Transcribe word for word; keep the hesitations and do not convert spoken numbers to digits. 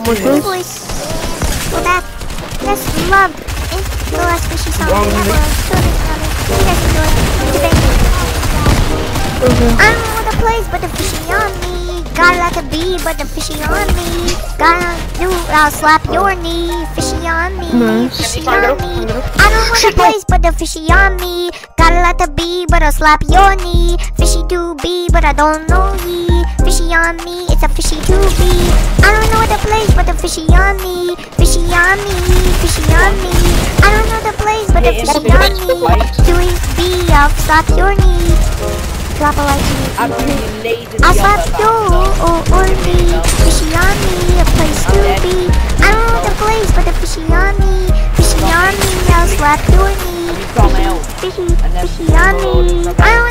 Hey boys, we're back. Let's love it. The last fishy song we have a children's song. You guys enjoy today. I don't know the place, but the fishy on me. Gotta like a bee, but the fishy on me. Gotta do, I'll slap your knee. Fishy on me, fishy on me. I don't know the place, but the fishy on me. Gotta like a bee, but I'll slap your knee. Fishy to be, but I don't know ye. Fishy on me, it's a fishy to be. I don't know the place, but the fishy on me. Fishy on me, fishy on me. I don't know the place, but the fishy on me. Doing B, I'll slap your knee. Drop a like to me. I'll slap you or, or me. Fishy on me, a place to be. I don't know the place, but the fishy on me. Fishy on me, I'll slap your knee. Fishy, fishy, fishy on me. I don't